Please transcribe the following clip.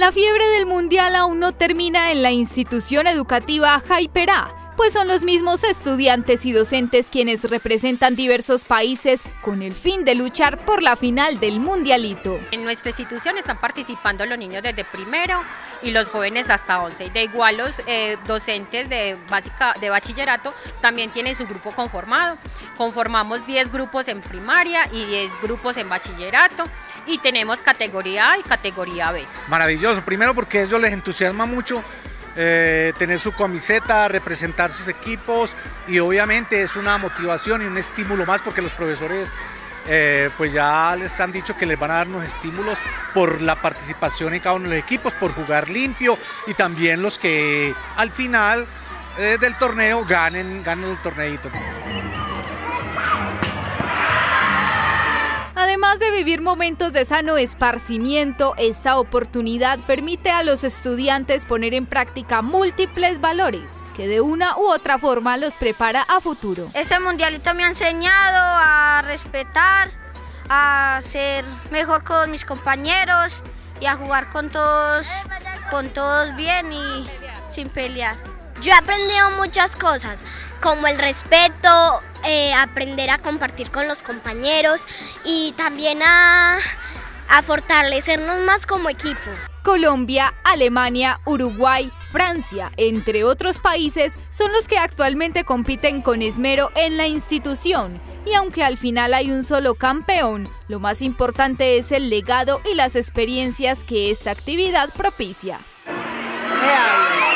La fiebre del mundial aún no termina en la institución educativa Jaiperá, pues son los mismos estudiantes y docentes quienes representan diversos países con el fin de luchar por la final del mundialito. En nuestra institución están participando los niños desde primero y los jóvenes hasta 11. De igual los docentes de bachillerato también tienen su grupo conformado. Conformamos 10 grupos en primaria y 10 grupos en bachillerato y tenemos categoría A y categoría B. Maravilloso, primero porque a ellos les entusiasma mucho tener su camiseta, representar sus equipos y obviamente es una motivación y un estímulo más porque los profesores pues ya les han dicho que les van a dar unos estímulos por la participación en cada uno de los equipos, por jugar limpio y también los que al final del torneo ganen el torneito. Además de vivir momentos de sano esparcimiento, esta oportunidad permite a los estudiantes poner en práctica múltiples valores que de una u otra forma los prepara a futuro. Este mundialito me ha enseñado a respetar, a ser mejor con mis compañeros y a jugar con todos bien y sin pelear. Yo he aprendido muchas cosas, como el respeto, aprender a compartir con los compañeros y también a fortalecernos más como equipo. Colombia, Alemania, Uruguay, Francia, entre otros países, son los que actualmente compiten con esmero en la institución. Y aunque al final hay un solo campeón, lo más importante es el legado y las experiencias que esta actividad propicia.